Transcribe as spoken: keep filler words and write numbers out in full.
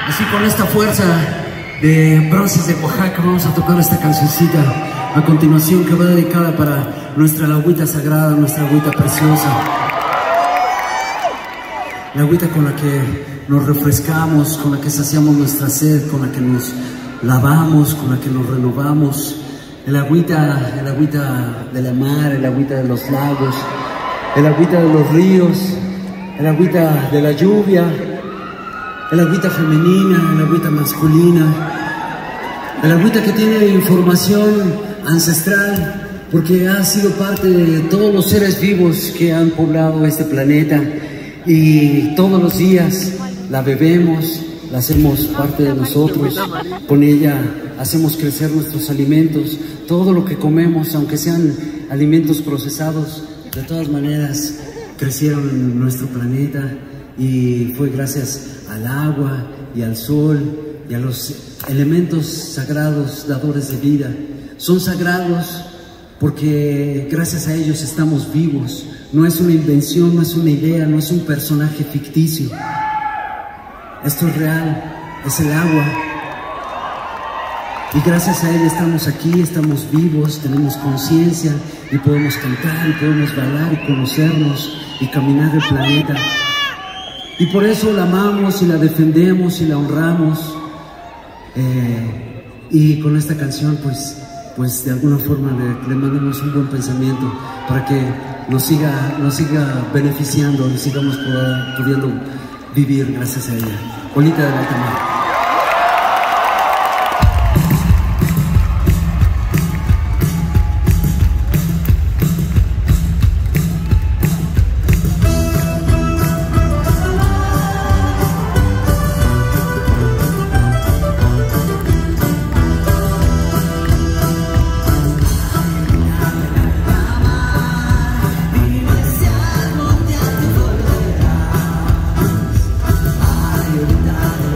Así con esta fuerza de Bronces de Oaxaca vamos a tocar esta cancioncita a continuación, que va dedicada para nuestra agüita sagrada, nuestra agüita preciosa, la agüita con la que nos refrescamos, con la que saciamos nuestra sed, con la que nos lavamos, con la que nos renovamos, el agüita, el agüita de la mar, el agüita de los lagos, el agüita de los ríos, el agüita de la lluvia, el agüita femenina, el agüita masculina, el agüita que tiene información ancestral, porque ha sido parte de todos los seres vivos que han poblado este planeta, y todos los días la bebemos, la hacemos parte de nosotros, con ella hacemos crecer nuestros alimentos, todo lo que comemos, aunque sean alimentos procesados, de todas maneras crecieron en nuestro planeta, y fue gracias al agua y al sol y a los elementos sagrados dadores de vida. Son sagrados porque gracias a ellos estamos vivos. No es una invención, no es una idea, no es un personaje ficticio. Esto es real, es el agua. Y gracias a ella estamos aquí, estamos vivos, tenemos conciencia y podemos cantar y podemos bailar y conocernos y caminar el planeta. Y por eso la amamos y la defendemos y la honramos. Eh, y con esta canción pues, pues de alguna forma le, le mandamos un buen pensamiento para que nos siga, nos siga beneficiando y sigamos poder, pudiendo vivir gracias a ella. Olita del alta mar. Ay, ahorita